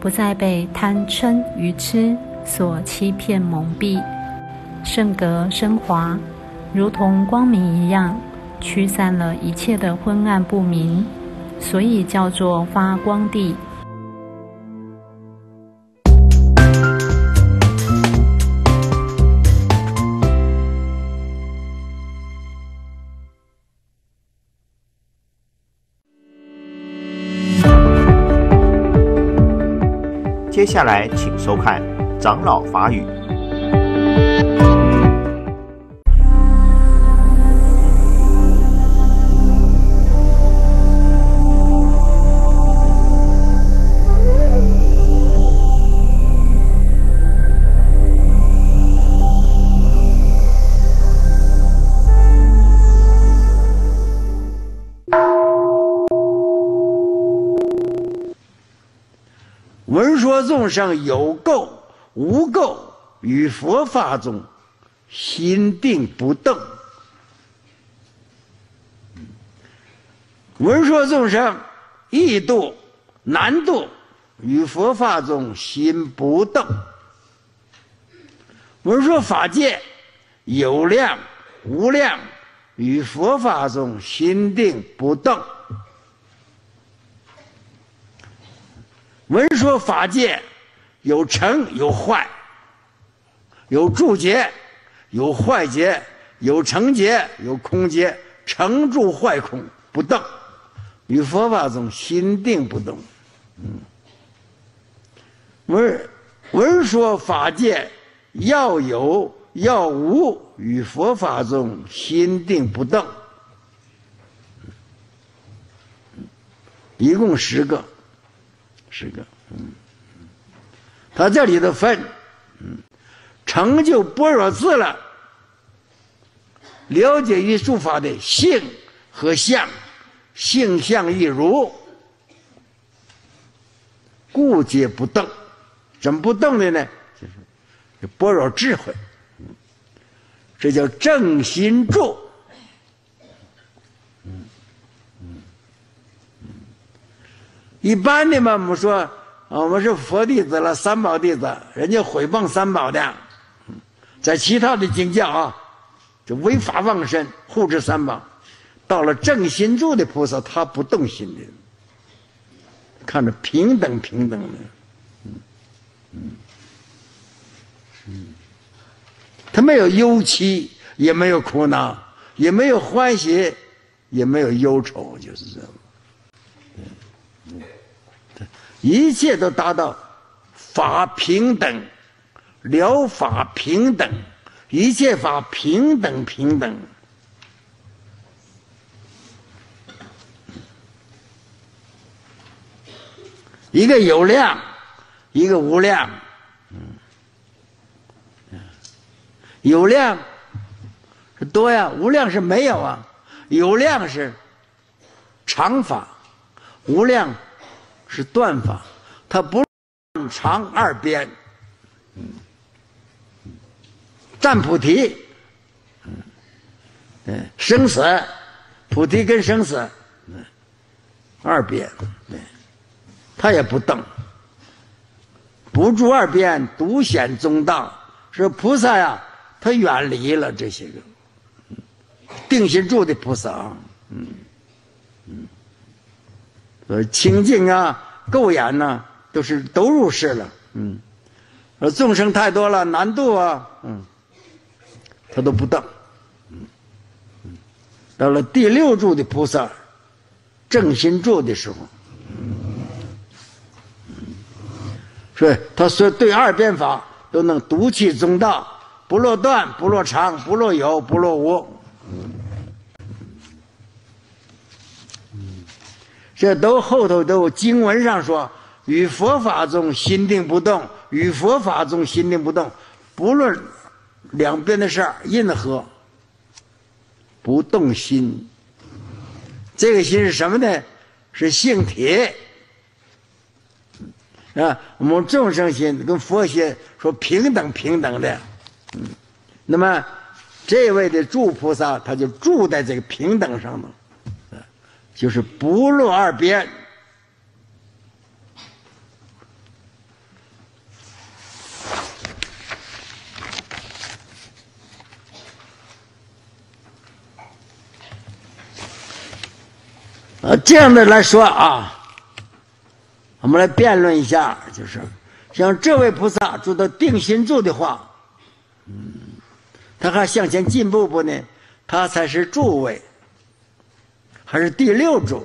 不再被贪嗔愚痴所欺骗蒙蔽，圣格升华，如同光明一样，驱散了一切的昏暗不明，所以叫做发光地。 接下来请收看长老法语。 闻说众生有垢无垢，于佛法中心定不动。闻说众生易度难度，于佛法中心不动。闻说法界有量无量，于佛法中心定不动。闻说法界有成有坏，有住劫有坏劫，有成劫有空劫，成住坏空不动，于佛法中心定不动。闻说法界要有要无，于佛法中心定不动。一共10个。他这里头分，成就般若智了，了解于诸法的性和相，性相亦如，故皆不动。怎么不动的呢？就是般若智慧，这叫正心住。一般的嘛，我们说我们是佛弟子了，三宝弟子，人家毁谤三宝的，在其他的经教啊，就违法妄身，护持三宝。到了正心住的菩萨，他不动心的，看着平等的，他没有忧戚，也没有苦恼，也没有欢喜，也没有忧愁，就是这样。一切都达到法平等，了法平等，一切法平等。一个有量，一个无量。有量是多呀，无量是没有啊。有量是常法，无量是断法，它不长二边。占菩提，生死，菩提跟生死二边，它也不动，不住二边，独显中道。说菩萨呀，他远离了这些个定心住的菩萨啊，清净啊，垢眼呐，都入世了。众生太多了，难度啊，他都不动。到了第6住的菩萨，正心住的时候，所以他说对二边法都能独起中道，不落断，不落常，不落有，不落无。这都后头都有经文上说，于佛法中心定不动，于佛法中心定不动，不论两边的事儿，任何不动心。这个心是什么呢？是性体啊。我们众生心跟佛心说平等的，那么这位的住菩萨，他就住在这个平等上头。就是不落二边， 这样的来说啊，我们来辩论一下，就是像这位菩萨住到定心住的话，他还向前进步不呢？他才是住位，还是第六住？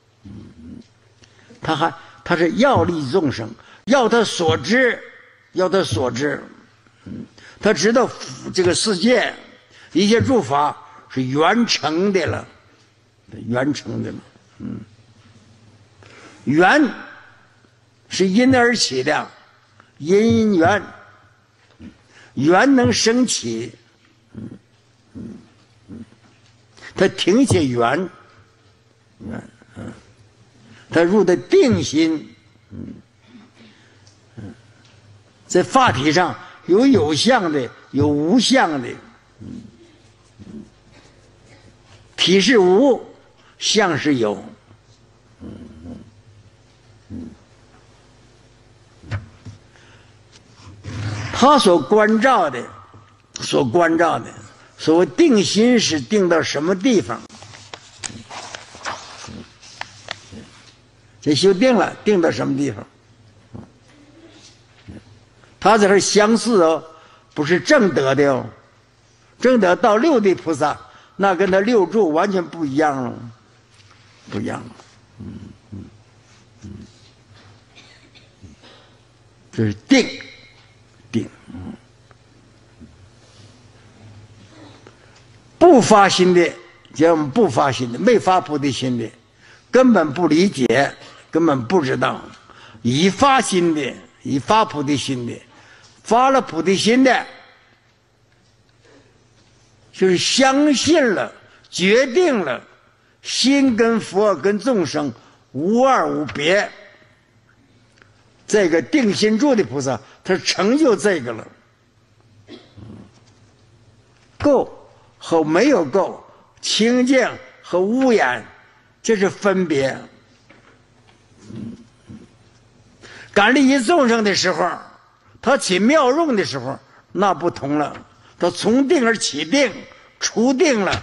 他是要利众生，要他所知，要他所知。他知道这个世界一切诸法是缘成的了，缘成的了。缘是因而起的，因缘，缘能生起。他停下缘，他入的定心。在法体上有相的，有无相的。体是无，相是有。他所关照的，所谓定心是定到什么地方？这修定了，定到什么地方？他这是相似哦，不是正德的哦。正德到六地菩萨，那跟他六住完全不一样了，不一样了。这是定。不发心的，叫我们不发心的，没发菩提心的，根本不理解，根本不知道。已发心的，已发菩提心的，发了菩提心的，就是相信了，决定了，心跟佛跟众生无二无别。这个定心住的菩萨，他成就这个了。够和没有够，清净和污染，这是分别。感利益众生的时候，他起妙用的时候，那不同了。他从定而起定，除定了，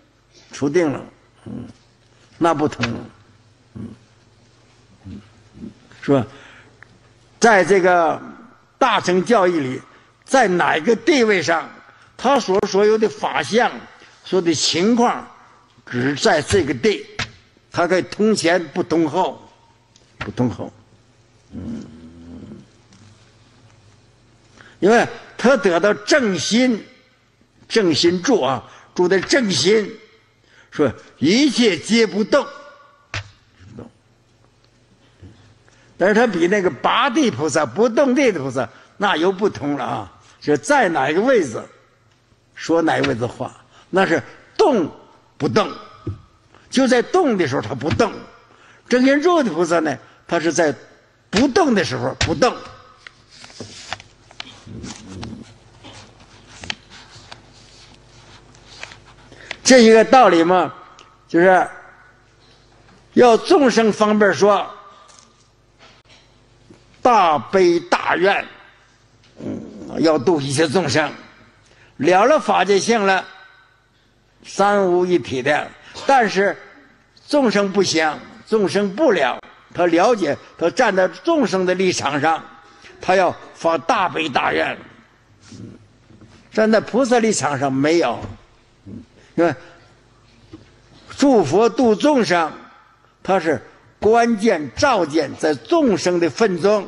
那不同了。是吧？在这个大乘教义里，在哪个地位上，他所有的法相，所有的情况，只是在这个地，他可以通前不通后，因为他得到正心住啊，住的正心，说一切皆不动。但是他比那个拔地菩萨、不动地的菩萨那又不同了啊！是在哪个位置说哪个位置话，那是动不动，就在动的时候他不动。正心住的菩萨呢，他是在不动的时候不动。这一个道理嘛，就是要众生方面说。大悲大愿，要度一切众生，了法界性了，三无一体的。但是众生不行，众生不了，他了解，他站在众生的立场上，他要发大悲大愿。站在菩萨立场上没有，因为诸佛度众生，他是关键照见在众生的份中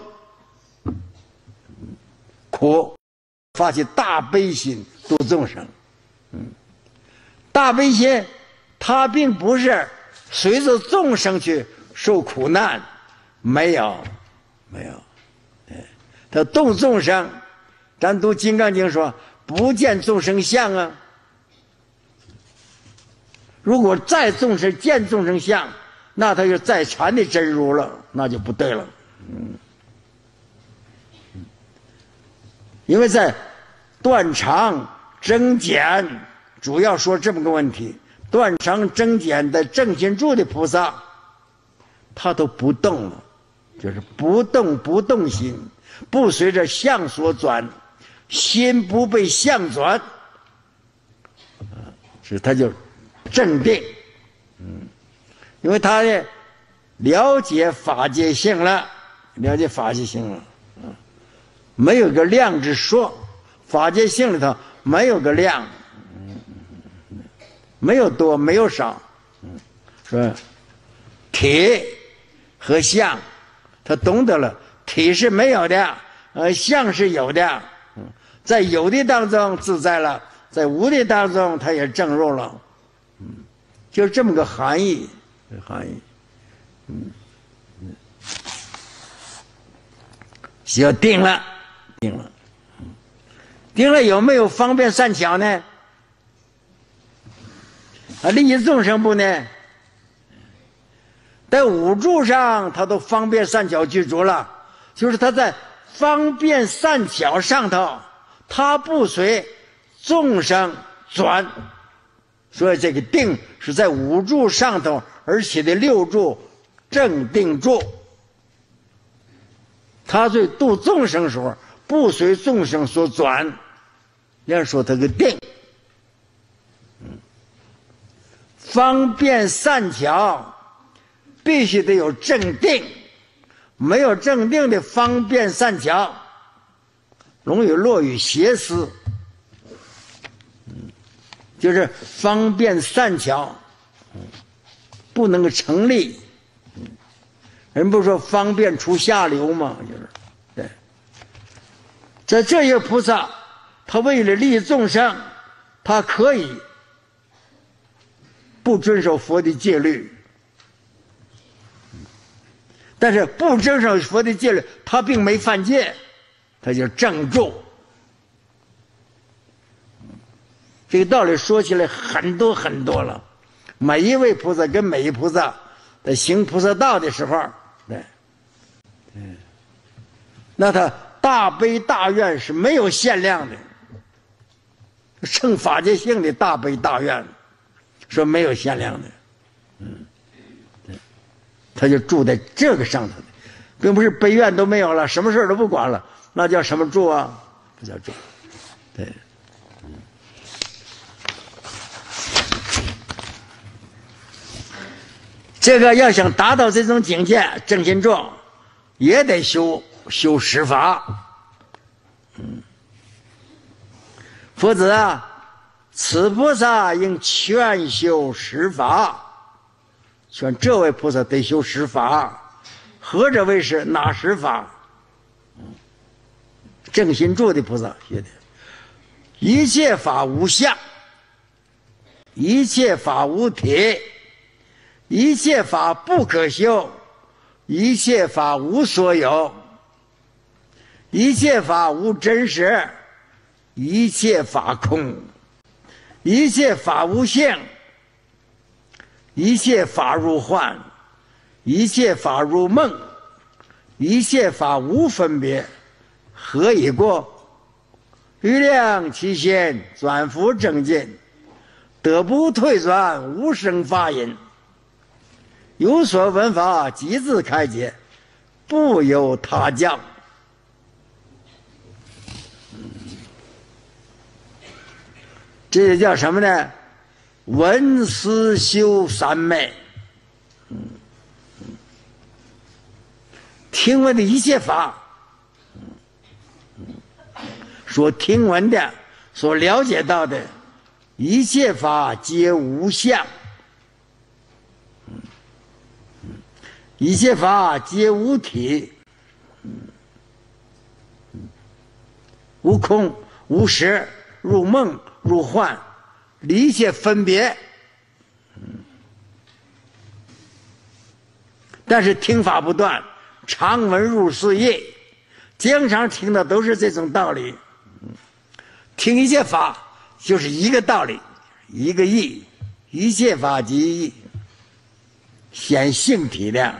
苦，发起大悲心度众生。大悲心他并不是随着众生去受苦难，没有，他度众生。咱读《金刚经》说不见众生相啊，如果再众生见众生相，那他就再禅的真如了，那就不对了。因为在断常增减，主要说这么个问题：断常增减的正心住的菩萨，他都不动了，就是不动心，不随着相所转，心不被相转，所以他就正定。 因为他呢了解法界性了，了解法界性了，没有个量之说，法界性里头没有个量，没有多，没有少，是体和相，他懂得了，体是没有的，相是有的，在有的当中自在了，在无的当中他也证入了，就这么个含义，含义，就定了，定了，定了，有没有方便善巧呢？利益众生不呢？在五住上，他都方便善巧具足了，就是他在方便善巧上头，他不随众生转，所以这个定是在五住上头而起的六住正定住。他对度众生时候不随众生所转，要说他个定，方便善巧必须得有正定，没有正定的方便善巧，容易落于邪思，就是方便善巧不能够成立。人不是说方便出下流吗？就是对。在这些菩萨，他为了利益众生，他可以不遵守佛的戒律，但是不遵守佛的戒律，他并没犯戒，他就正住。这个道理说起来很多很多了，每一位菩萨跟每一菩萨在行菩萨道的时候，对，那他大悲大愿是没有限量的，胜法界性的大悲大愿说没有限量的，对，他就住在这个上头的，并不是悲愿都没有了，什么事都不管了，那叫什么住啊？不叫住，对。这个要想达到这种境界，正心住也得修十法，否则啊，此菩萨应全修十法。劝这位菩萨得修十法，何者为十？哪十法？正心住的菩萨学的，一切法无相，一切法无体，一切法不可修，一切法无所有，一切法无真实，一切法空，一切法无性，一切法如幻，一切法如梦，一切法无分别，何以过？欲量其心，转复正进，得不退转，无生法隐。有所闻法，即自开解，不由他教。这就叫什么呢？闻思修三昧。听闻的一切法，所听闻的、所了解到的一切法皆无相。一切法皆无体，无空无实，入梦入幻，离一切分别。但是听法不断，常闻入四意，经常听的都是这种道理。听一切法就是一个道理，一个义，一切法即义，显性体量。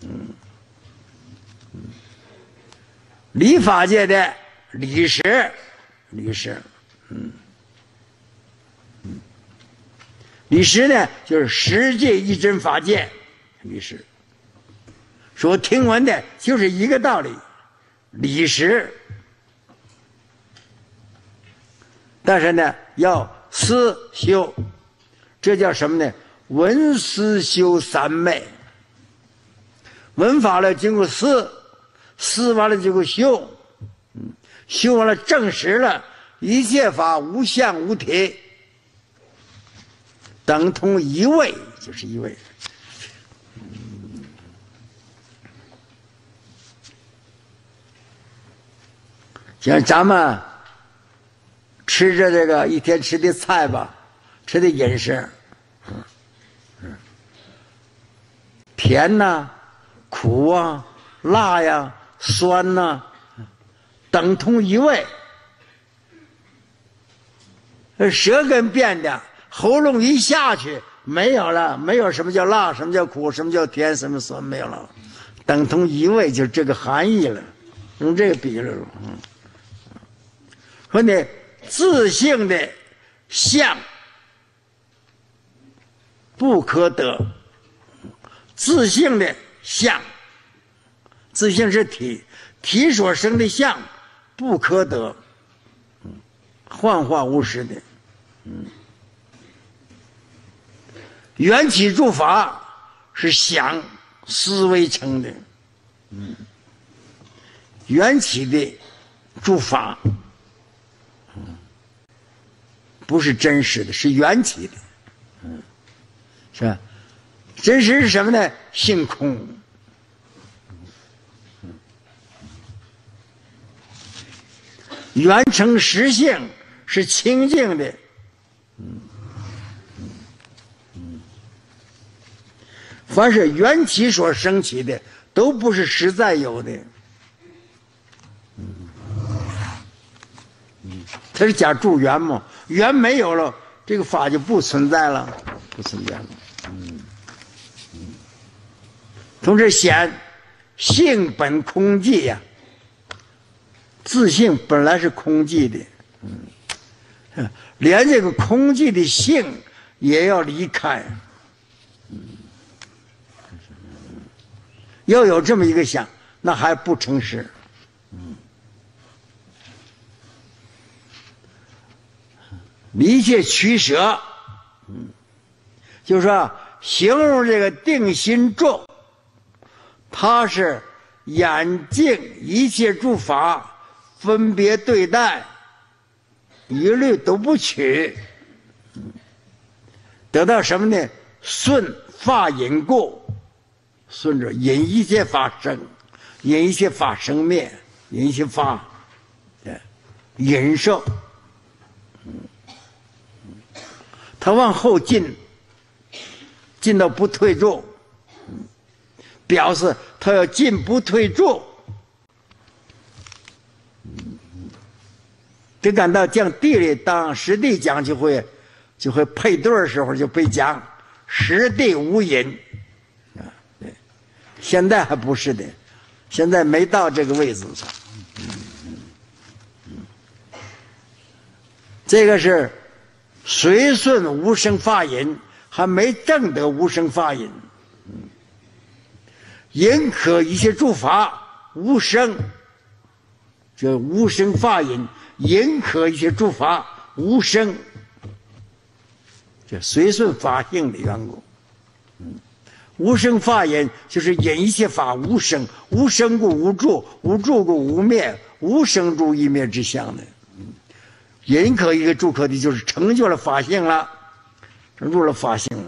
理法界的理实，理实，理实呢，就是实界一真法界，理实。所听闻的就是一个道理，理实。但是呢，要思修，这叫什么呢？ 闻思修三昧。闻法了经过思，思完了经过修，修完了证实了一切法无相无体，等同一位，就是一位。像咱们吃着这个一天吃的菜吧，吃的饮食，甜呐、苦啊、辣呀、酸呐、等同一味。舌根变的，喉咙一下去没有了，没有什么叫辣，什么叫苦，什么叫甜，什么酸，没有了，等同一味，就这个含义了，用这个比喻了。说呢，自性的相不可得，自性的相，自性是体，体所生的相不可得，幻化无实的。缘起诸法是想思维成的，缘起的诸法不是真实的，是缘起的，是吧？真实是什么呢？性空。缘成实性是清净的，凡是缘起所生起的，都不是实在有的，它是假助缘嘛，缘没有了，这个法就不存在了，不存在了。从这显性本空寂呀，自性本来是空寂的，连这个空寂的性也要离开，要有这么一个想，那还不成实。一切取舍，就是说形容这个定心咒，它是眼镜一切诸法分别对待，一律都不取，得到什么呢？顺法引故，顺着引一切法生，引一切法生灭，引一切法引受。他往后进，进到不退转，表示他要进不退转。这赶到讲地里，当实地讲就会配对的时候就被讲实地无引啊。对，现在还不是的，现在没到这个位置上。这个是随顺无生法引，还没证得无生法引。引可一切诸法无生，这无生法引引可一切诸法无生，这随顺法性的缘故。无生法引就是引一切法无生，无生故无住，无住故无灭，无生住一灭之相的。引可一个住可的，就是成就了法性了，入了法性了。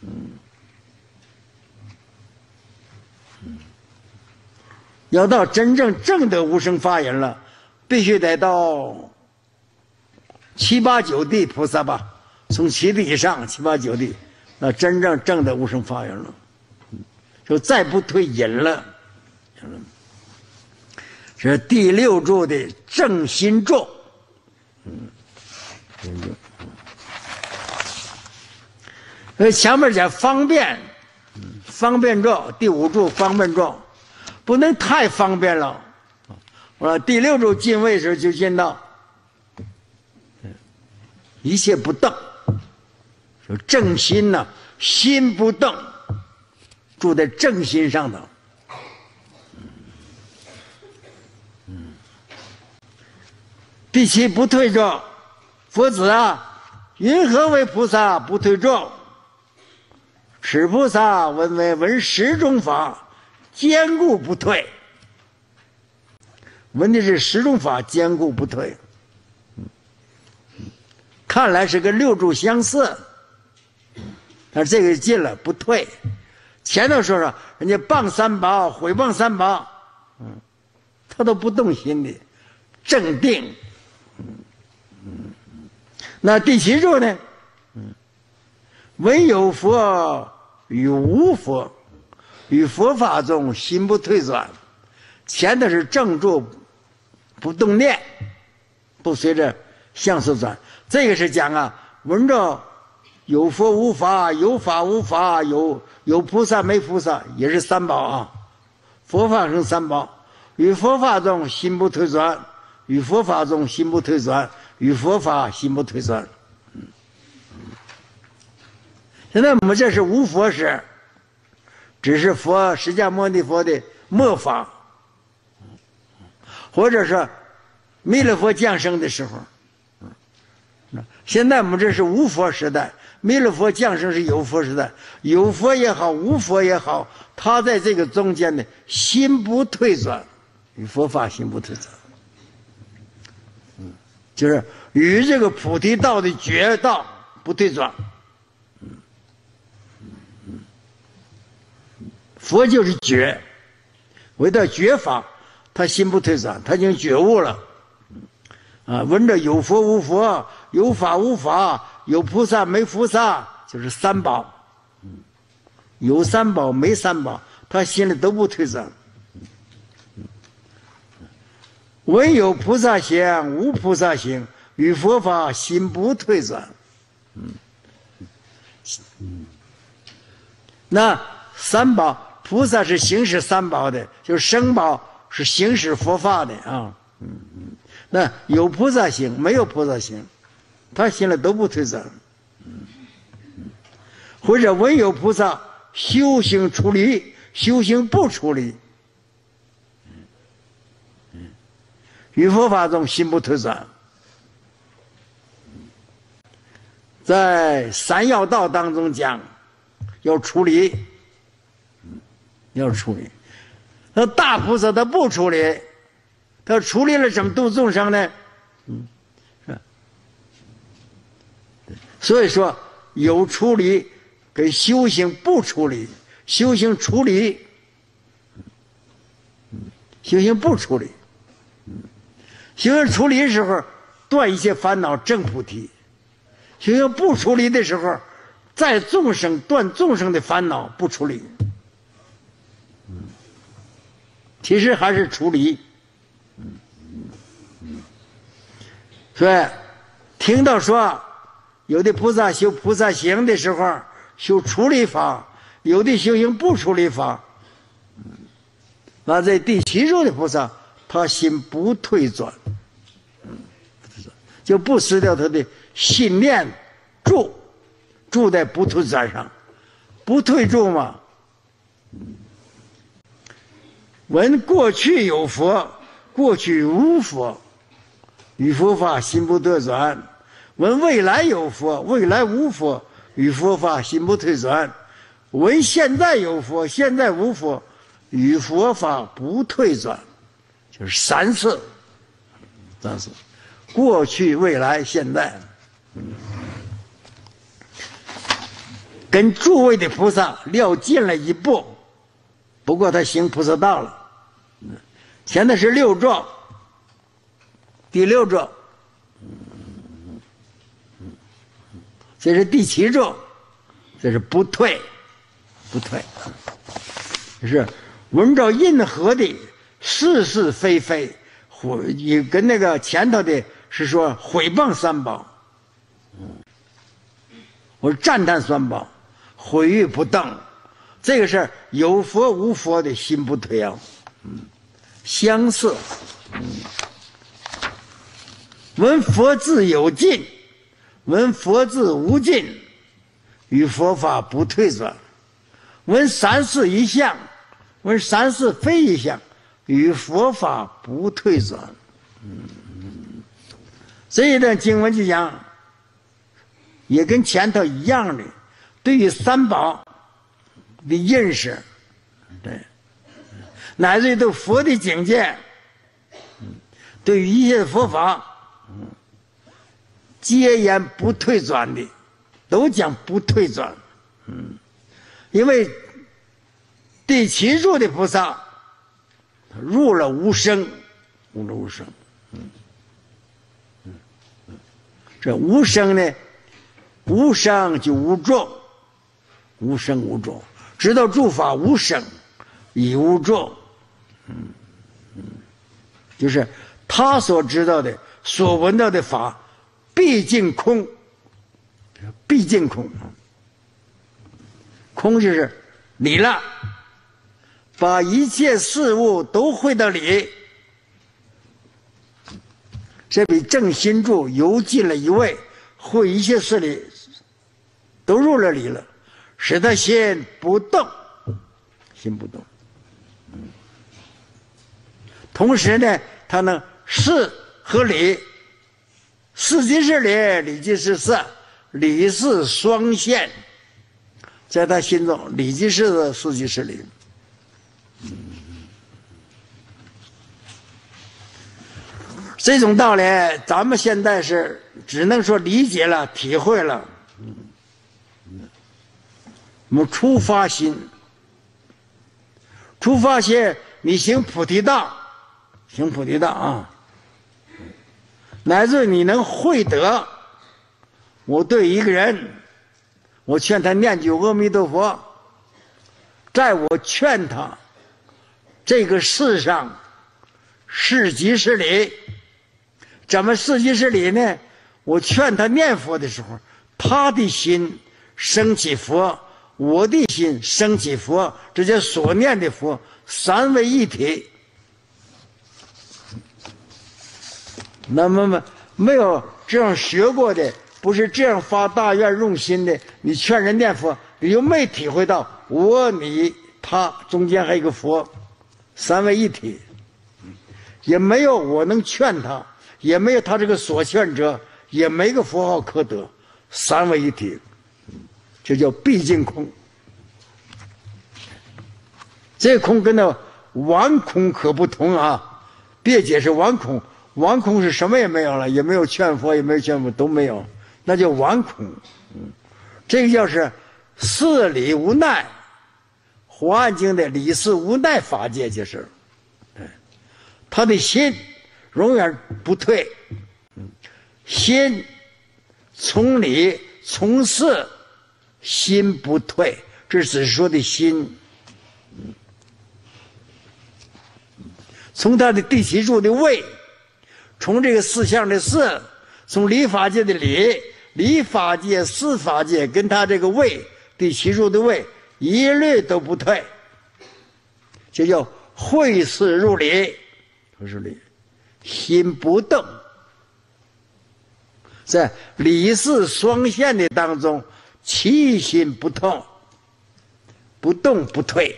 要到真正证得无生法引了，必须得到七八九地菩萨吧，从7地以上7、8、9地，那真正证得无生法引了，就再不退引了。这是第6柱的正心咒。前面讲方便，方便咒，第5柱方便咒，不能太方便了。第6柱进位时就见到一切不动，说正心呢，心不动，住在正心上头。第7不退咒，佛子啊，云何为菩萨不退咒？ 是菩萨闻十种法，坚固不退。闻的是十种法，坚固不退。看来是跟六柱相似，但是这个进了不退。前头说人家谤三宝，毁谤三宝，他都不动心的，正定。那第七柱呢？唯有佛与无佛，与佛法中心不退转。前头是正柱，不动念，不随着相速转。这个是讲闻着有佛无法，有法无法，有菩萨没菩萨，也是三宝佛法生三宝，与佛法中心不退转，与佛法中心不退转，与佛法心不退转。现在我们这是无佛时，只是佛释迦牟尼佛的末法，或者说弥勒佛降生的时候。现在我们这是无佛时代，弥勒佛降生是有佛时代，有佛也好，无佛也好，他在这个中间呢，心不退转，与佛法心不退转，就是与这个菩提道的觉道不退转。佛就是觉，为了觉法，他心不退转，他已经觉悟了。闻着有佛无佛，有法无法，有菩萨没菩萨，就是三宝。有三宝没三宝，他心里都不退转。唯有菩萨行，无菩萨行，与佛法心不退转。那三宝，菩萨是行使三宝的，就是生宝是行使佛法的那有菩萨行，没有菩萨行，他心里都不退转。或者唯有菩萨修行出离，修行不出离，于佛法中心不退转。在三要道当中讲，要出离，要出离。那大菩萨他不出离，他处理了怎么度众生呢？是吧？所以说有处理跟修行不处理，修行处理，修行不处理，修行处理的时候断一切烦恼证菩提，修行不处理的时候在众生断众生的烦恼不处理，其实还是处理。所以听到说有的菩萨修菩萨行的时候修处理法，有的修行不处理法，那在第七柱的菩萨他心不退转，就不失掉他的信念住在不退转上，不退住嘛。闻过去有佛，过去无佛，与佛法心不退转。闻未来有佛，未来无佛，与佛法心不退转。闻现在有佛，现在无佛，与佛法不退转。就是三次，过去、未来、现在，跟诸位的菩萨料近了一步，不过他行菩萨道了。现在是六座，第六座，这是第七座，这是不退，是闻着任何的是是非非，也跟那个前头的是说毁谤三宝，我赞叹三宝，毁誉不当，这个是有佛无佛的心不退啊，相似。闻佛字有尽，闻佛字无尽，与佛法不退转。闻三世一相，闻三世非一相，与佛法不退转。这一段经文就讲，也跟前头一样的，对于三宝的认识，对，乃至于对佛的境界，对于一切佛法，皆言不退转的，都讲不退转。因为第七入的菩萨，他入了无生，入了无生。这无生呢，无生就无众，无生无众，知道诸法无生，亦无众。就是他所知道的、所闻到的法，毕竟空，毕竟空。空就是理了，把一切事物都会到理。这比正心住游进了一位，会一切事理，都入了理了，使他心不动，心不动。同时呢，他能事和理，事即是理，理即是事，理事双现，在他心中，理即是事，事即是理。这种道理，咱们现在是只能说理解了、体会了。我们出发心，出发心，你行菩提道，行菩提道啊，乃至你能会得。我对一个人，我劝他念句阿弥陀佛，在我劝他这个世上，事即是理。怎么事即是理呢？我劝他念佛的时候，他的心升起佛，我的心升起佛，这叫所念的佛，三位一体。那么没有这样学过的，不是这样发大愿用心的，你劝人念佛，你又没体会到我、你、他中间还有一个佛，三位一体，也没有我能劝他，也没有他这个所劝者，也没个佛号可得，三位一体，这叫毕竟空。这空跟那完空可不同啊！别解释完空，完空是什么也没有了，也没有劝佛，也没有劝佛，都没有，那叫完空。这个叫是事理无奈，华严经的理事无奈法界就是，他的心永远不退，心从理从事，心不退，这只是说的心。从他的第七处的位，从这个四相的事，从理法界的理，理法界、事法界跟他这个位，第七处的位，一律都不退，这叫会事入理，会事理，心不动，在理事双现的当中，其心不动，不动不退。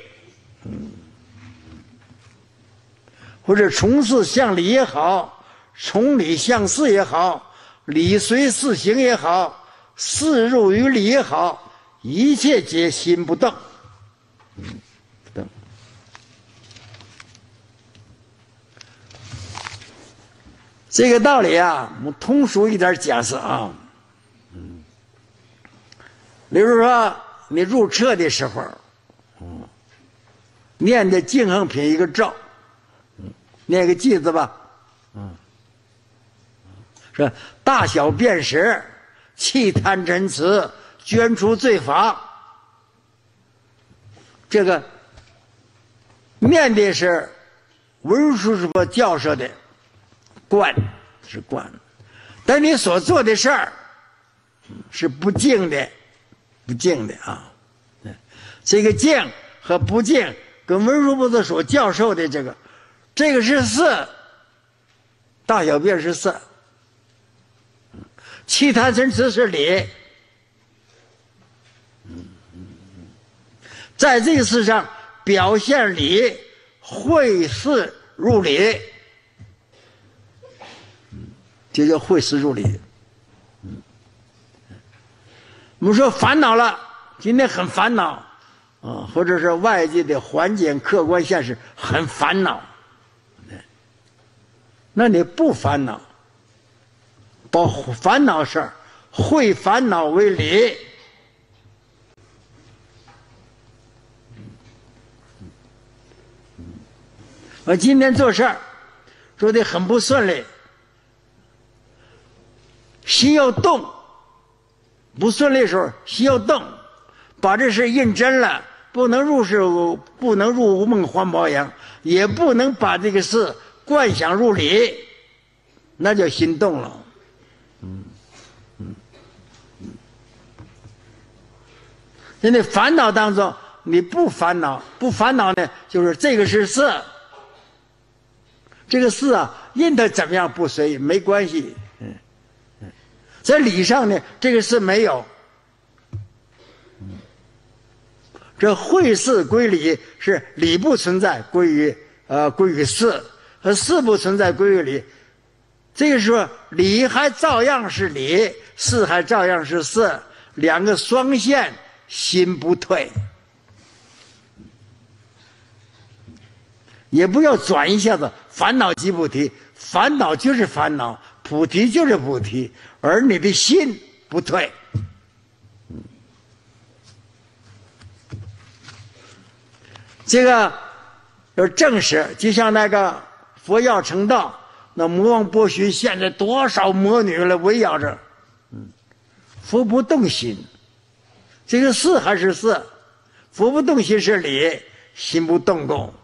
或者从事向理也好，从理向事也好，理随事行也好，事入于理也好，一切皆心不动，不动。这个道理啊，我们通俗一点解释啊。比如说你入车的时候，念的净行品一个咒。念个偈子吧，说大小便识，气贪嗔痴，捐除罪法。这个念的是文殊师傅教授的观，是观，但你所做的事儿是不净的，不净的啊。这个净和不净，跟文殊菩萨所教授的这个是色，大小便是色，气贪嗔痴是理，在这个事上表现理，会事入理，这叫会事入理。我们说烦恼了，今天很烦恼， 或者是外界的环境、客观现实很烦恼，那你不烦恼，把烦恼事儿会烦恼为理。我今天做事儿做得很不顺利，心要动，不顺利的时候心要动，把这事认真了，不能入无梦还包阳，也不能把这个事惯想入理，那叫心动了。在那烦恼当中，你不烦恼，不烦恼呢，就是这个是事，这个事啊，任它怎么样不随没关系。在理上呢，这个事没有。这会事归理，是理不存在归于事，和事不存在归于理。这个时候，理还照样是理，事还照样是事，两个双线，心不退。也不要转一下子，烦恼即菩提，烦恼就是烦恼，菩提就是菩提，而你的心不退。这个要证实，就像那个佛要成道，那魔王波旬现在多少魔女来围绕着，佛不动心，这个事还是事，佛不动心是理，心不动功。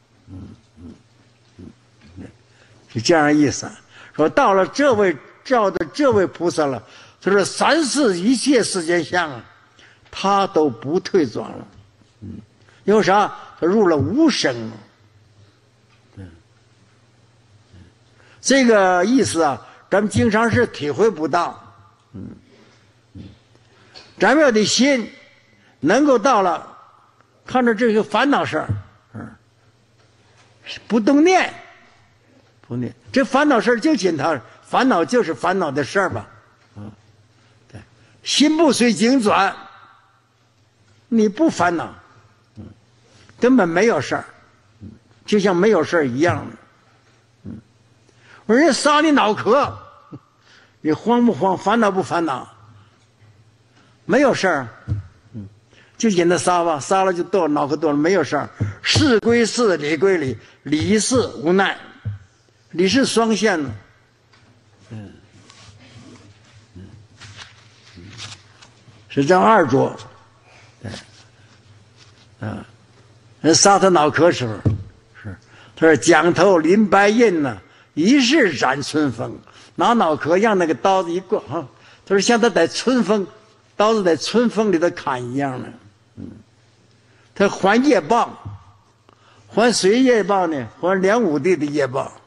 是这样意思。说到了照的这位菩萨了，他说三世一切世间相啊，他都不退转了。因为啥？他入了无生了。这个意思啊，咱们经常是体会不到。咱们要的心能够到了，看着这个烦恼事儿，不动念，不念，这烦恼事儿就紧它，烦恼就是烦恼的事儿吧，对，心不随境转，你不烦恼，根本没有事儿，就像没有事儿一样的，人家杀你脑壳，你慌不慌？烦恼不烦恼？没有事儿，就引他杀吧，杀了就动，脑壳动了，没有事儿。事归事，理归理，理是无奈，理是双线呢。是这二桌，人杀他脑壳时候，是他说蒋头临白印呢，一日染春风，拿脑壳让那个刀子一过，哈，他说像他在春风。刀子在春风里头砍一样的，他还业报，还谁业报呢？还梁武帝的业报。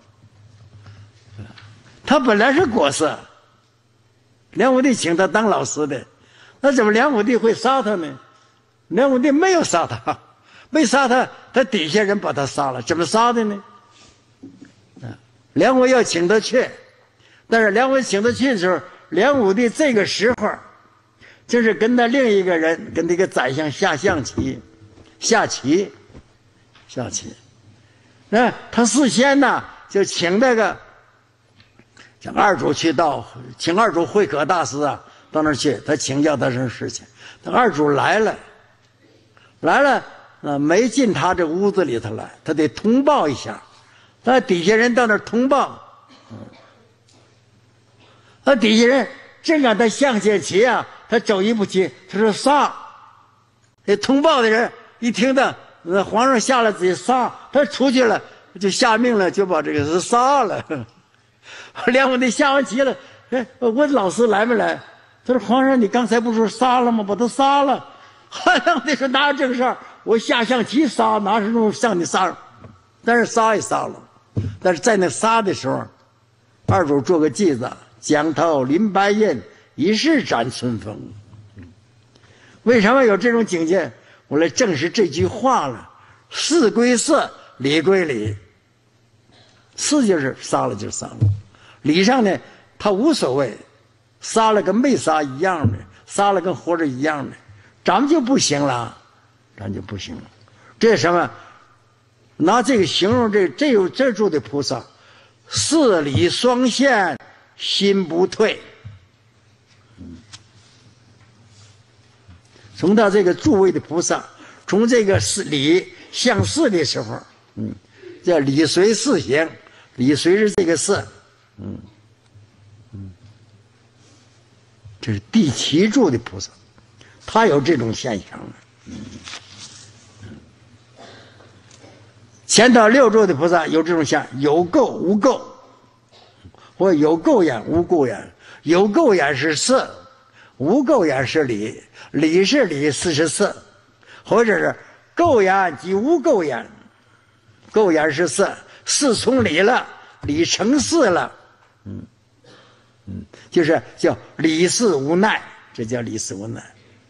他本来是国色，梁武帝请他当老师的，那怎么梁武帝会杀他呢？梁武帝没有杀他，没杀他，他底下人把他杀了，怎么杀的呢？梁武要请他去，但是梁武请他去的时候，梁武帝这个时候。就是跟他另一个人，跟那个宰相下棋，那他事先呢就请那个请二主去请二主慧可大师啊到那儿去，他请教他什么事情。等二主来了，没进他这屋子里头来，他得通报一下，他底下人到那儿通报，他底下人正赶他向前骑啊。他走一步棋，他说杀。那通报的人一听到皇上下来自己杀，他出去了就下命了，就把这个是杀了。梁武帝下完棋了，问老师来没来？他说皇上，你刚才不是说杀了吗？把他杀了。梁武帝说哪有这个事儿？我下象棋杀，哪是用像你杀？但是杀也杀了，但是在那杀的时候，二主做个记子：蒋头临白印。一日斩春风。为什么有这种境界？我来证实这句话了。事归事，理归理。事就是杀了就杀了，理上呢，他无所谓，杀了跟没杀一样的，杀了跟活着一样的。咱们就不行了， 咱就不行了。这是什么？拿这个形容这住的菩萨，四理双现，心不退。从他这个诸位的菩萨，从这个理向事的时候，叫理随事行，理随着这个事，这是第七住的菩萨，他有这种现象。前头六住的菩萨有这种相，有垢无垢，或有垢眼无垢眼，有垢眼是事，无垢眼是理，理是理44，或者是垢眼即无垢眼，垢眼是事，事从理了，理成事了，就是叫理事无奈，这叫理事无奈。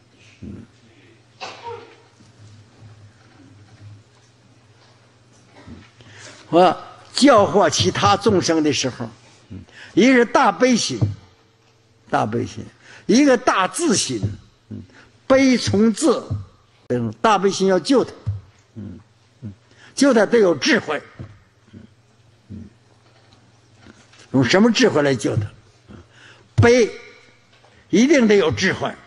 我教化其他众生的时候，一个是大悲心，大悲心；一个大智心，悲从智。大悲心要救他，救他得有智慧。用什么智慧来救他？悲一定得有智慧。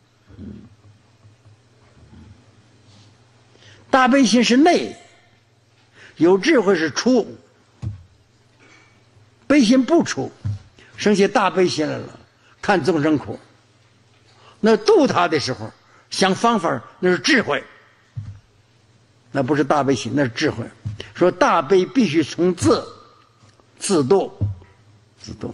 大悲心是内，有智慧是出。悲心不出，生起大悲心来了，看众生苦，那度他的时候想方法，那是智慧，那不是大悲心，那是智慧。说大悲必须从自度，自度。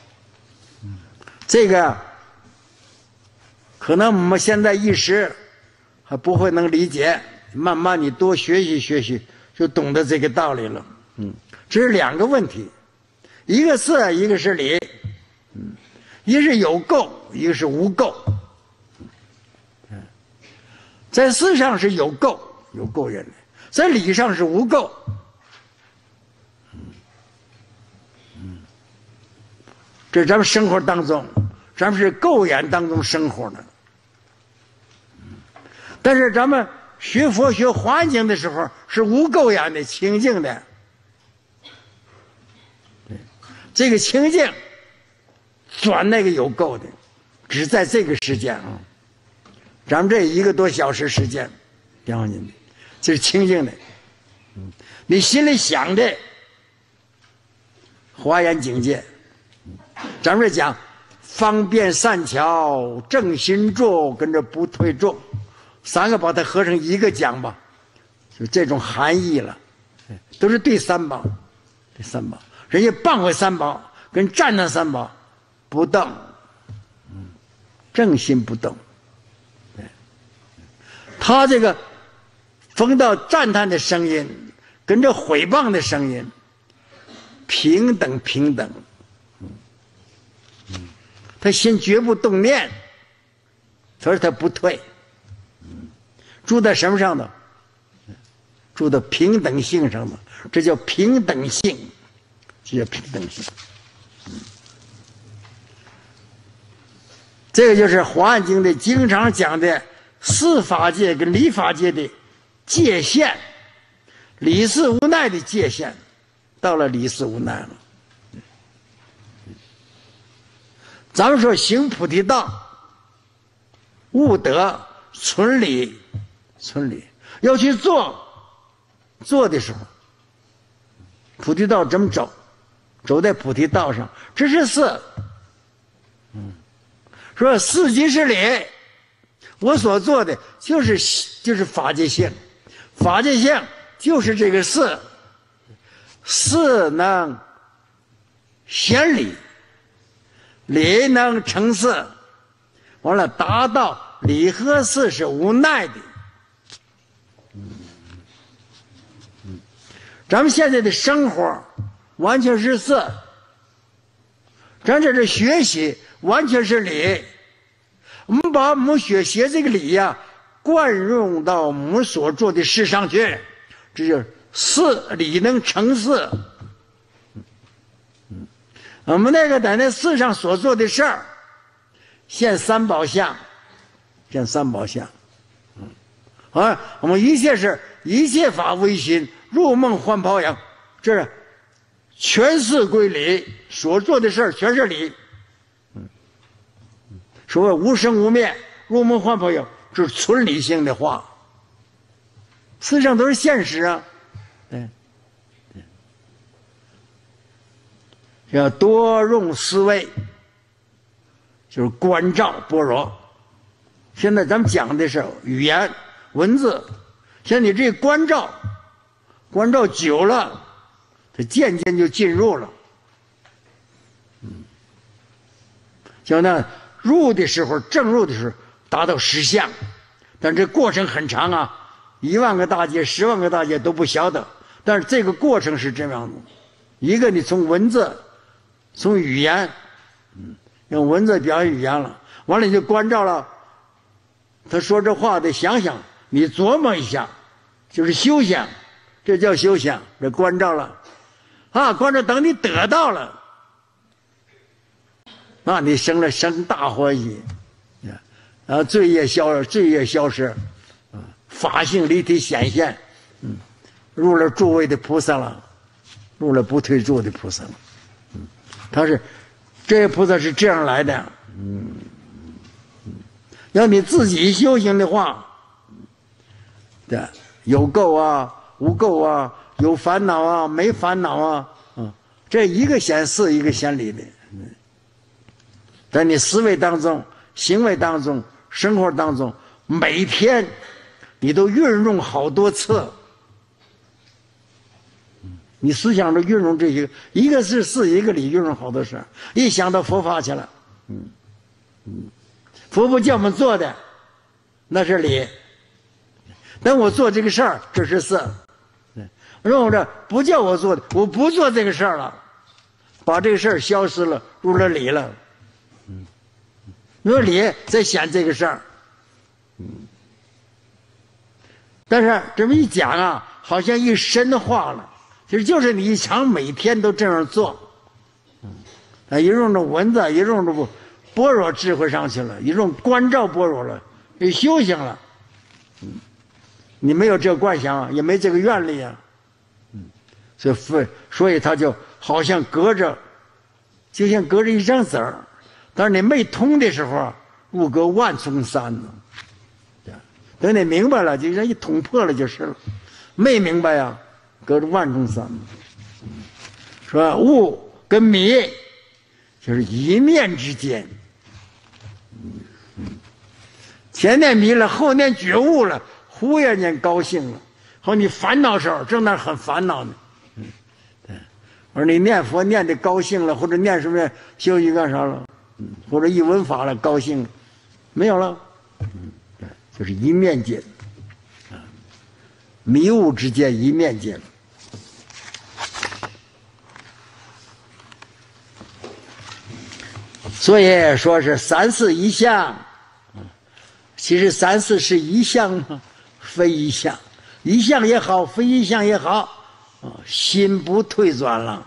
这个可能我们现在一时还不会能理解，慢慢你多学习学习，就懂得这个道理了。这是两个问题，一个是一个是理，一个是有垢，一个是无垢。在事上是有垢，有垢人的；在理上是无垢。这是咱们生活当中，咱们是垢眼当中生活的。但是咱们学佛学环境的时候，是无垢眼的清净的。这个清净转那个有垢的，只在这个时间啊。咱们这1个多小时时间，教你们，这是清净的。你心里想的华严境界，咱们这讲方便善巧正心住，跟着不退住，3个把它合成1个讲吧，就这种含义了。都是对三宝，这三宝，人家谤毁三宝跟赞叹三宝不动，正心不动。他这个逢到赞叹的声音跟着毁谤的声音平等平等，他心绝不动念，所以他不退，住在什么上头？住在平等性上头，这叫平等性，这叫平等性。这个就是《华严经》里经常讲的事法界跟理法界的界限，理事无奈的界限，到了理事无奈了。咱们说行菩提道，悟德存理，存理要去做的时候，菩提道怎么走？走在菩提道上，这是事。说事即是理，我所做的就是法界性，法界性就是这个事，事能显理，理能成事，完了达到理和事是无奈的。咱们现在的生活完全是事，咱这是学习完全是理。我们把我们学这个理呀，灌入到我们所做的事上去，这就是事理能成事。我们那个在那事上所做的事儿，现三宝相，现三宝相。 啊，我们一切法唯心，入梦幻泡影，这是全是归理，所做的事儿全是理。所谓无生无灭，入梦幻泡影，这是纯理性的话，实际上都是现实啊。对，要多用思维，就是关照般若。现在咱们讲的是语言文字，像你这关照久了，它渐渐就进入了。像那入的时候，正入的时候达到实相，但这过程很长啊，1万个大劫、10万个大劫都不晓得。但是这个过程是这样的：一个你从文字、从语言，用文字表现语言了，完了你就关照了。他说这话得想想，你琢磨一下，就是修想，这叫修想，这关照了啊，关照等你得到了。啊，你生大欢喜，啊，罪业消失，法性离体显现，入了诸位的菩萨了，入了不退转的菩萨了，他是这些菩萨是这样来的，要你自己修行的话，对，有垢啊，无垢啊，有烦恼啊，没烦恼啊，这一个显事，一个显理的。在你思维当中、行为当中、生活当中，每天你都运用好多次，你思想中运用这些，一个是事，一个理，运用好多事。一想到佛法去了，佛不叫我们做的，那是理。等我做这个事儿，这是事。如果这不叫我做的，我不做这个事儿了，把这个事儿消失了，入了理了。有理在显这个事儿，但是这么一讲啊，好像一深化了，其实就是你一场每天都这样做，一用着文字，一用着般若智慧上去了，一用关照般若了，你修行了，你没有这个观想，也没这个愿力啊，所以他就好像隔着，就像隔着一张纸儿。但是你没通的时候，入隔万重山呢。等你明白了，就像一捅破了就是了。没明白呀，隔着万重山。说悟跟迷，就是一念之间。前念迷了，后念觉悟了，忽然间高兴了。和你烦恼时候，正那很烦恼呢。而你念佛念的高兴了，或者念什么修行干啥了？或者一闻法了，高兴了，没有了，就是一面间，迷雾之间一面间。所以说是三世一相，其实三世是一相吗？非一相，一相也好，非一相也好，心不退转了，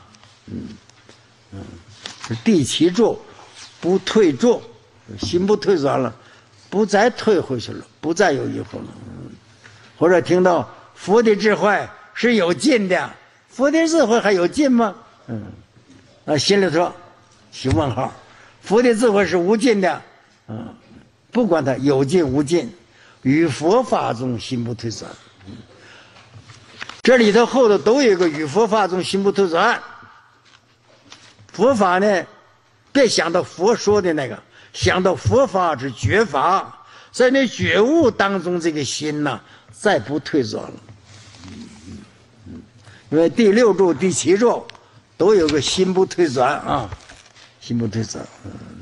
第七柱。不退转，心不退转了，不再退回去了，不再有疑惑了。或者听到佛的智慧是有尽的，佛的智慧还有尽吗？心里头起问号。佛的智慧是无尽的，不管它有尽无尽，与佛法中心不退转。这里头后头都有一个与佛法中心不退转。佛法呢？别想到佛说的那个，想到佛法之觉法，在那觉悟当中，这个心呢，再不退转了。因为第6柱、第7柱都有个心不退转啊，心不退转。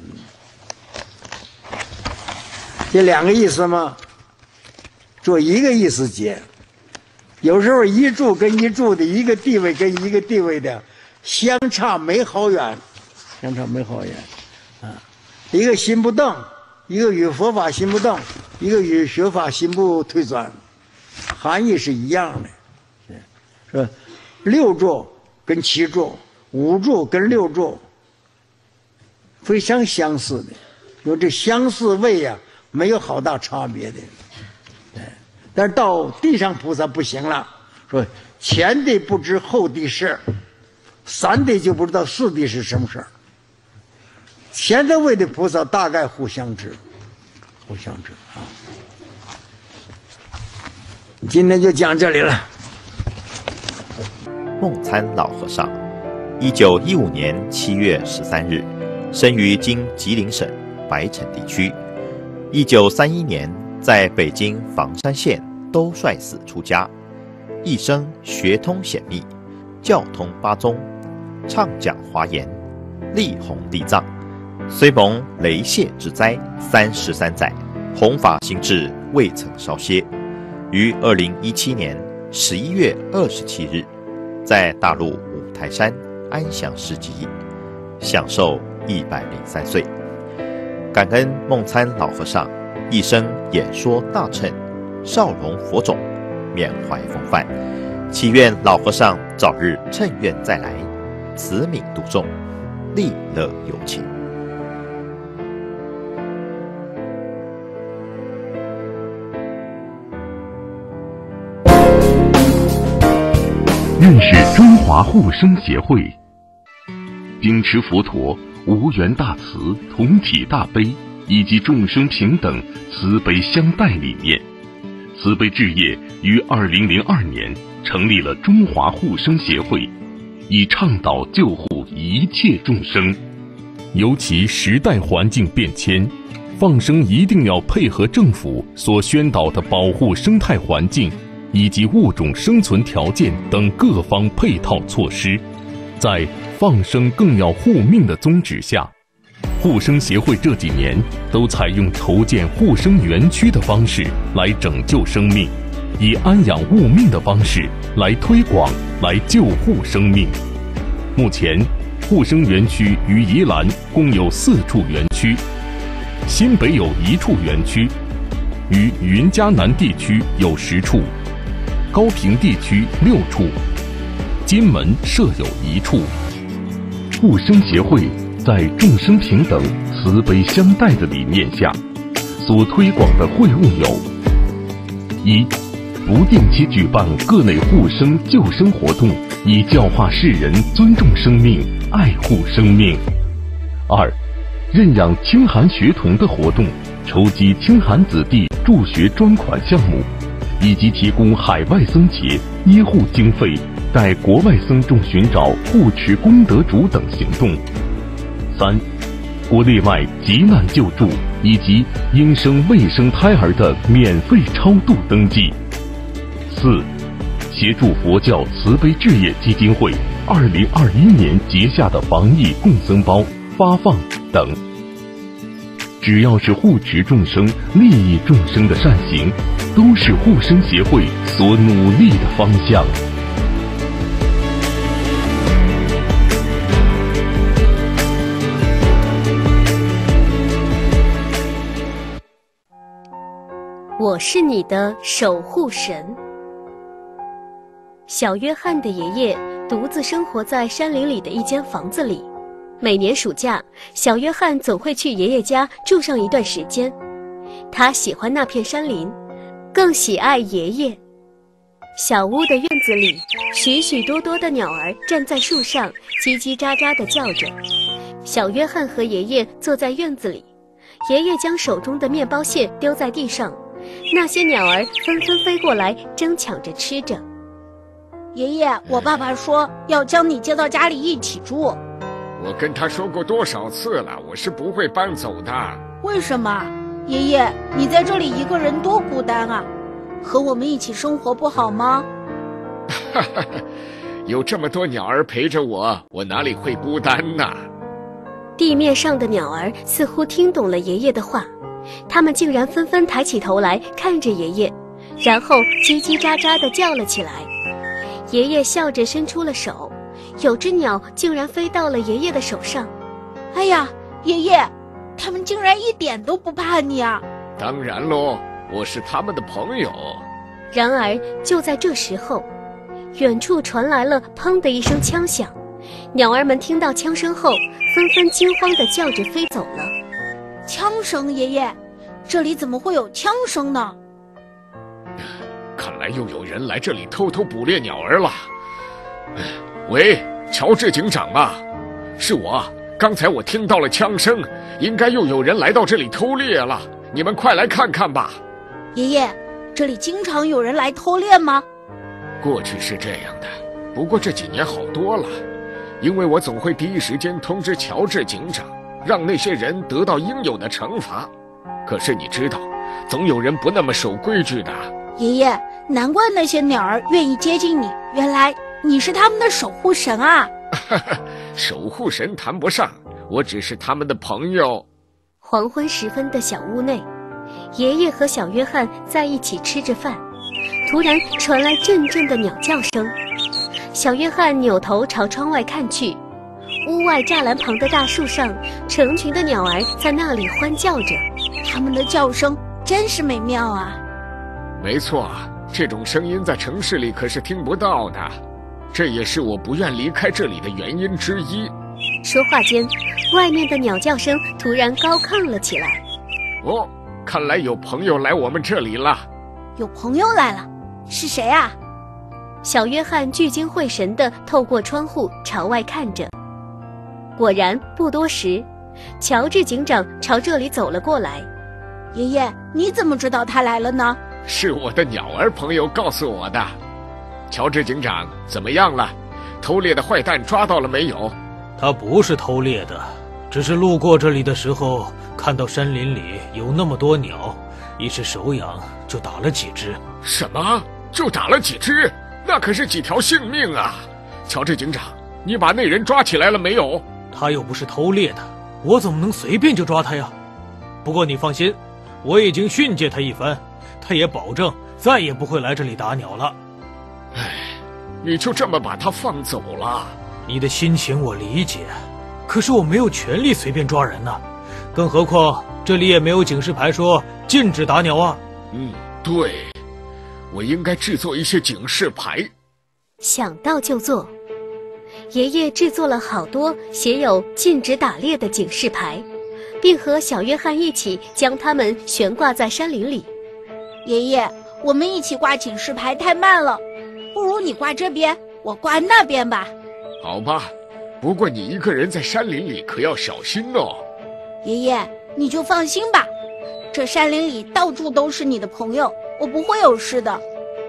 这2个意思嘛，做一个意思解。有时候一柱跟一柱的，一个地位跟一个地位的相差没好远。相差没好远，一个心不动，一个与佛法心不动，一个与学法心不退转，含义是一样的，是吧？6柱跟7柱，5柱跟6柱，非常相似的，有这相似位呀，没有好大差别的。 但是到地上菩萨不行了，说前地不知后地事，三地就不知道四地是什么事儿。前三位的菩萨大概互相知啊。今天就讲这里了。 梦参老和尚，1915年7月13日，生于今吉林省白城地区。1931年在北京房山县兜率寺出家，一生学通显密，教通八宗，畅讲华严，力弘地藏。虽蒙雷泄之灾33载，弘法心志未曾稍歇。于2017年11月27日，在大陆五台山安详示寂，享寿103岁。感恩梦参老和尚一生演说大乘，少容佛种，缅怀风范，祈愿老和尚早日乘愿再来，慈悯度众，利乐有情。 认识中华护生协会，秉持佛陀无缘大慈、同体大悲以及众生平等、慈悲相待理念，慈悲置业于2002年成立了中华护生协会，以倡导救护一切众生。尤其时代环境变迁，放生一定要配合政府所宣导的保护生态环境以及物种生存条件等各方配套措施，在放生更要护命的宗旨下，护生协会这几年都采用筹建护生园区的方式来拯救生命，以安养物命的方式来推广、来救护生命。目前，护生园区于宜兰共有4处园区，新北有1处园区，于云嘉南地区有10处，高屏地区6处，金门设有1处。护生协会在众生平等、慈悲相待的理念下，所推广的会务有：一、不定期举办各类护生救生活动，以教化世人尊重生命、爱护生命；二、认养清寒学童的活动，筹集清寒子弟助学专款项目，以及提供海外僧节医护经费，带国外僧众寻找护持功德主等行动；三、国内外急难救助以及应生未生胎儿的免费超度登记；四、协助佛教慈悲置业基金会2021年结下的防疫共僧包发放等。只要是护持众生、利益众生的善行，都是护生协会所努力的方向。 我是你的守护神。小约翰的爷爷独自生活在山林里的一间房子里。每年暑假，小约翰总会去爷爷家住上一段时间。他喜欢那片山林，更喜爱爷爷。小屋的院子里，许许多多的鸟儿站在树上，叽叽喳喳地叫着。小约翰和爷爷坐在院子里，爷爷将手中的面包屑丢在地上，那些鸟儿纷纷飞过来，争抢着吃着。 爷爷，我爸爸说要将你接到家里一起住。 我跟他说过多少次了，我是不会搬走的。 为什么？爷爷，你在这里一个人多孤单啊，和我们一起生活不好吗？ 有这么多鸟儿陪着我，我哪里会孤单呢？ 地面上的鸟儿似乎听懂了爷爷的话，它们竟然纷纷抬起头来看着爷爷，然后叽叽喳喳地叫了起来。爷爷笑着伸出了手，有只鸟竟然飞到了爷爷的手上。 哎呀，爷爷，他们竟然一点都不怕你啊！ 当然喽，我是他们的朋友。 然而就在这时候，远处传来了砰的一声枪响，鸟儿们听到枪声后，纷纷惊慌地叫着飞走了。 枪声，爷爷，这里怎么会有枪声呢？ 来又有人来这里偷偷捕猎鸟儿了。喂，乔治警长啊，是我。刚才我听到了枪声，应该又有人来到这里偷猎了。你们快来看看吧。 爷爷，这里经常有人来偷猎吗？ 过去是这样的，不过这几年好多了，因为我总会第一时间通知乔治警长，让那些人得到应有的惩罚。可是你知道，总有人不那么守规矩的。 爷爷，难怪那些鸟儿愿意接近你，原来你是他们的守护神啊！ 守护神谈不上，我只是他们的朋友。 黄昏时分的小屋内，爷爷和小约翰在一起吃着饭，突然传来阵阵的鸟叫声。小约翰扭头朝窗外看去，屋外栅栏旁的大树上，成群的鸟儿在那里欢叫着， 它们的叫声真是美妙啊！ 没错，这种声音在城市里可是听不到的，这也是我不愿离开这里的原因之一。 说话间，外面的鸟叫声突然高亢了起来。 哦，看来有朋友来我们这里了。 有朋友来了，是谁啊？ 小约翰聚精会神地透过窗户朝外看着。果然，不多时，乔治警长朝这里走了过来。 爷爷，你怎么知道他来了呢？ 是我的鸟儿朋友告诉我的。乔治警长，怎么样了？偷猎的坏蛋抓到了没有？ 他不是偷猎的，只是路过这里的时候，看到山林里有那么多鸟，一时手痒就打了几只。 什么？就打了几只？那可是几条性命啊！乔治警长，你把那人抓起来了没有？ 他又不是偷猎的，我怎么能随便就抓他呀？不过你放心，我已经训诫他一番，他也保证再也不会来这里打鸟了。 唉，你就这么把他放走了？ 你的心情我理解，可是我没有权利随便抓人呐，更何况这里也没有警示牌说禁止打鸟啊。 对，我应该制作一些警示牌。 想到就做，爷爷制作了好多写有禁止打猎的警示牌，并和小约翰一起将它们悬挂在山林里。 爷爷，我们一起挂警示牌太慢了，不如你挂这边，我挂那边吧。 好吧，不过你一个人在山林里可要小心哦。 爷爷，你就放心吧，这山林里到处都是你的朋友，我不会有事的。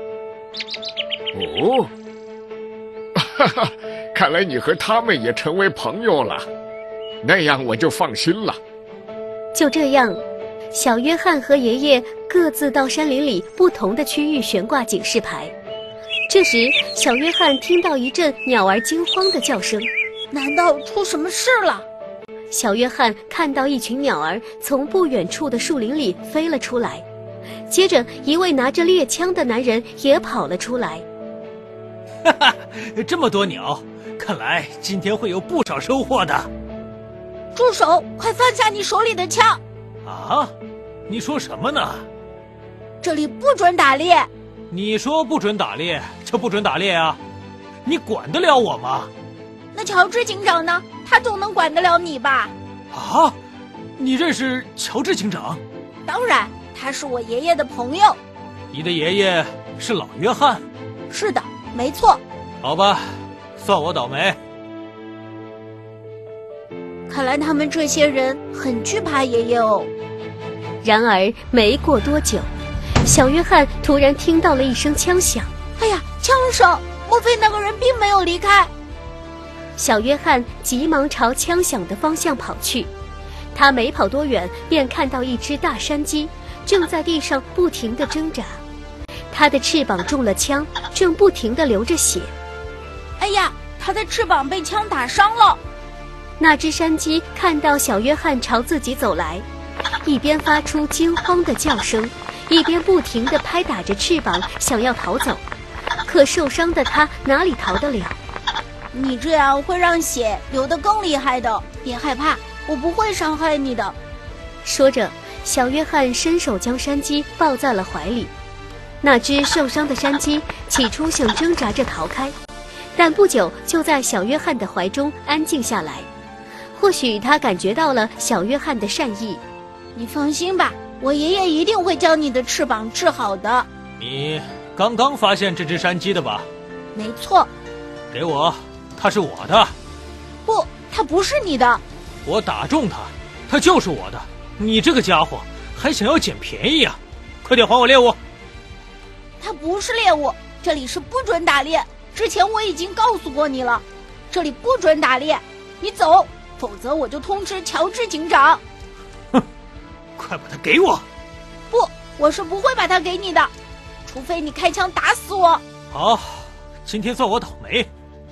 哦，哈哈，看来你和他们也成为朋友了，那样我就放心了。 就这样，小约翰和爷爷各自到山林里不同的区域悬挂警示牌。这时，小约翰听到一阵鸟儿惊慌的叫声， 难道出什么事了？ 小约翰看到一群鸟儿从不远处的树林里飞了出来，接着一位拿着猎枪的男人也跑了出来。 哈哈，这么多鸟，看来今天会有不少收获的。 住手！快放下你手里的枪！ 啊？你说什么呢？ 这里不准打猎。 你说不准打猎就不准打猎啊？你管得了我吗？ 那乔治警长呢？他总能管得了你吧？ 啊？你认识乔治警长？ 当然，他是我爷爷的朋友。 你的爷爷是老约翰？ 是的，没错。 好吧，算我倒霉。 看来他们这些人很惧怕爷爷哦。 然而没过多久，小约翰突然听到了一声枪响。 哎呀，枪声！莫非那个人并没有离开？ 小约翰急忙朝枪响的方向跑去。他没跑多远，便看到一只大山鸡正在地上不停地挣扎，它的翅膀中了枪，正不停地流着血。 哎呀，它的翅膀被枪打伤了。 那只山鸡看到小约翰朝自己走来，一边发出惊慌的叫声，一边不停地拍打着翅膀，想要逃走。可受伤的它哪里逃得了？ 你这样会让血流得更厉害的，别害怕，我不会伤害你的。 说着，小约翰伸手将山鸡抱在了怀里。那只受伤的山鸡起初想挣扎着逃开，但不久就在小约翰的怀中安静下来。或许他感觉到了小约翰的善意。 你放心吧，我爷爷一定会将你的翅膀治好的。 你刚刚发现这只山鸡的吧？ 没错。 给我，它是我的。 不，它不是你的。 我打中它，它就是我的。你这个家伙还想要捡便宜啊！快点还我猎物！ 它不是猎物，这里是不准打猎。之前我已经告诉过你了，这里不准打猎。你走，否则我就通知乔治警长。 哼，快把它给我！ 不，我是不会把它给你的，除非你开枪打死我。 好，今天算我倒霉。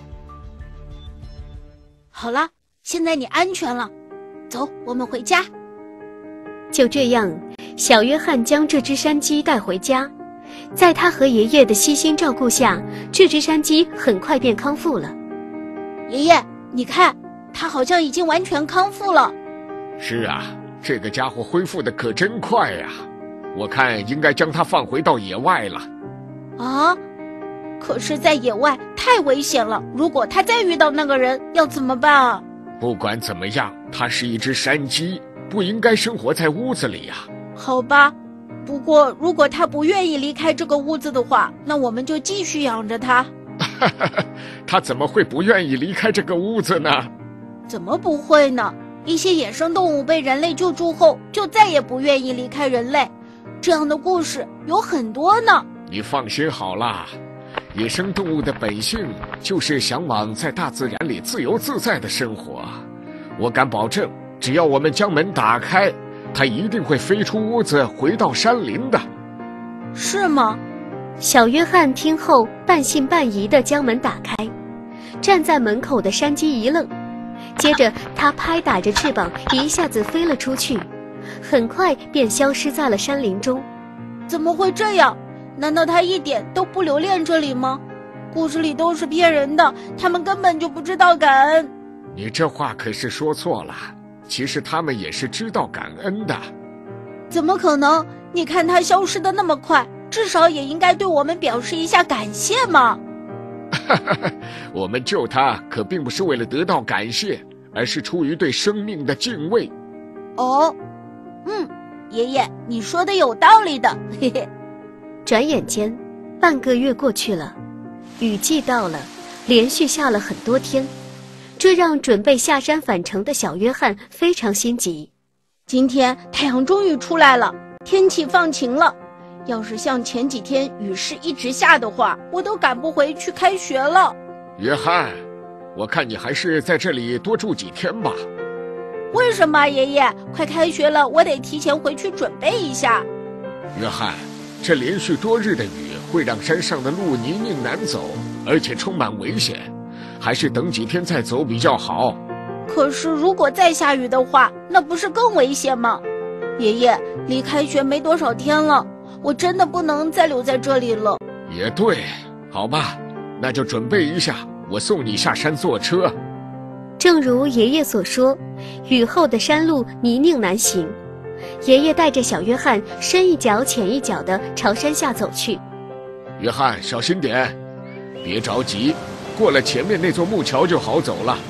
好了，现在你安全了，走，我们回家。 就这样，小约翰将这只山鸡带回家，在他和爷爷的悉心照顾下，这只山鸡很快便康复了。 爷爷，你看，它好像已经完全康复了。 是啊，这个家伙恢复的可真快呀！我看应该将它放回到野外了。 啊？可是在野外太危险了，如果他再遇到那个人，要怎么办啊？ 不管怎么样，它是一只山鸡，不应该生活在屋子里呀。 好吧，不过如果他不愿意离开这个屋子的话，那我们就继续养着他。 他怎么会不愿意离开这个屋子呢？ 怎么不会呢？一些野生动物被人类救助后，就再也不愿意离开人类，这样的故事有很多呢。 你放心好了，野生动物的本性就是向往在大自然里自由自在的生活。我敢保证，只要我们将门打开，它一定会飞出屋子，回到山林的。 是吗？ 小约翰听后半信半疑地将门打开，站在门口的山鸡一愣，接着他拍打着翅膀一下子飞了出去，很快便消失在了山林中。 怎么会这样？难道他一点都不留恋这里吗？故事里都是骗人的，他们根本就不知道感恩。 你这话可是说错了，其实他们也是知道感恩的。 怎么可能？你看他消失的那么快，至少也应该对我们表示一下感谢嘛。 我们救他可并不是为了得到感谢，而是出于对生命的敬畏。 哦，爷爷，你说的有道理的，嘿嘿。 转眼间，半个月过去了，雨季到了，连续下了很多天，这让准备下山返程的小约翰非常心急。 今天太阳终于出来了，天气放晴了。要是像前几天雨势一直下的话，我都赶不回去开学了。 约翰，我看你还是在这里多住几天吧。 为什么，爷爷？快开学了，我得提前回去准备一下。 约翰，这连续多日的雨会让山上的路泥泞难走，而且充满危险，还是等几天再走比较好。 可是如果再下雨的话，那不是更危险吗？爷爷，离开学没多少天了，我真的不能再留在这里了。 也对，好吧，那就准备一下，我送你下山坐车。 正如爷爷所说，雨后的山路泥泞难行，爷爷带着小约翰深一脚浅一脚地朝山下走去。 约翰，小心点，别着急，过了前面那座木桥就好走了。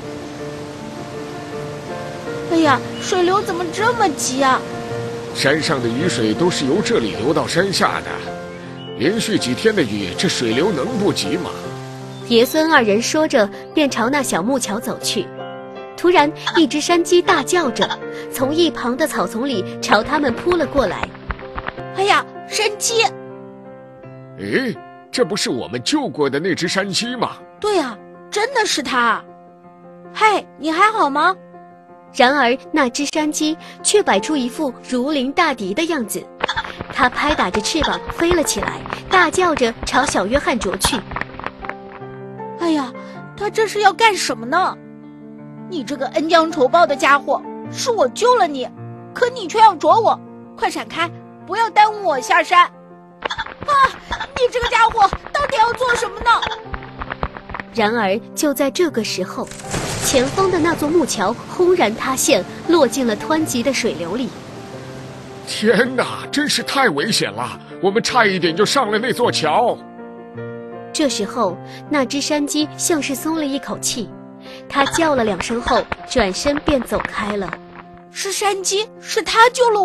哎呀，水流怎么这么急啊？ 山上的雨水都是由这里流到山下的，连续几天的雨，这水流能不急吗？ 爷孙二人说着，便朝那小木桥走去。突然，一只山鸡大叫着，从一旁的草丛里朝他们扑了过来。 哎呀，山鸡！ 诶，这不是我们救过的那只山鸡吗？ 对啊，真的是它。嗨，你还好吗？ 然而那只山鸡却摆出一副如临大敌的样子，它拍打着翅膀飞了起来，大叫着朝小约翰啄去。 哎呀，它这是要干什么呢？你这个恩将仇报的家伙，是我救了你，可你却要啄我，快闪开，不要耽误我下山。啊，你这个家伙到底要做什么呢？ 然而就在这个时候，前方的那座木桥轰然塌陷，落进了湍急的水流里。 天哪，真是太危险了，我们差一点就上了那座桥。 这时候，那只山鸡像是松了一口气，它叫了2声后，转身便走开了。 是山鸡，是它救了我。